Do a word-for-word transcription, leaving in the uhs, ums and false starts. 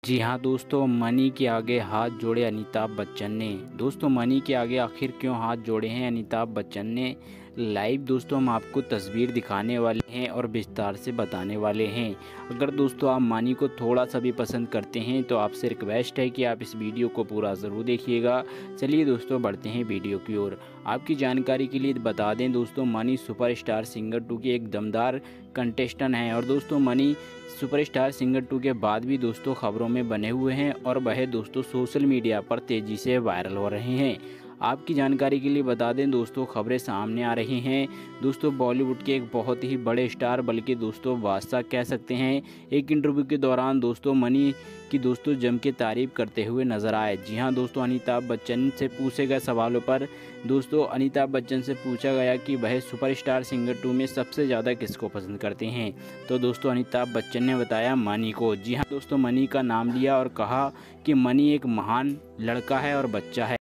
जी हाँ दोस्तों, मनी के आगे हाथ जोड़े अमिताभ बच्चन ने। दोस्तों, मनी के आगे आखिर क्यों हाथ जोड़े हैं अमिताभ बच्चन ने? लाइव दोस्तों हम आपको तस्वीर दिखाने वाले हैं और विस्तार से बताने वाले हैं। अगर दोस्तों आप मनी को थोड़ा सा भी पसंद करते हैं तो आपसे रिक्वेस्ट है कि आप इस वीडियो को पूरा ज़रूर देखिएगा। चलिए दोस्तों बढ़ते हैं वीडियो की ओर। आपकी जानकारी के लिए बता दें दोस्तों, मनी सुपरस्टार सिंगर टू के एक दमदार कंटेस्टेंट हैं और दोस्तों मनी सुपरस्टार सिंगर टू के बाद भी दोस्तों खबरों में बने हुए हैं और वह दोस्तों सोशल मीडिया पर तेज़ी से वायरल हो रहे हैं। आपकी जानकारी के लिए बता दें दोस्तों, खबरें सामने आ रही हैं दोस्तों, बॉलीवुड के एक बहुत ही बड़े स्टार बल्कि दोस्तों बादशाह कह सकते हैं, एक इंटरव्यू के दौरान दोस्तों मनी की दोस्तों जम के तारीफ करते हुए नजर आए। जी हां दोस्तों, अमिताभ बच्चन से पूछे गए सवालों पर दोस्तों अमिताभ बच्चन से पूछा गया कि वह सुपरस्टार सिंगर टू में सबसे ज़्यादा किसको पसंद करते हैं, तो दोस्तों अमिताभ बच्चन ने बताया मनी को। जी हाँ दोस्तों, मनी का नाम लिया और कहा कि मनी एक महान लड़का है और बच्चा है।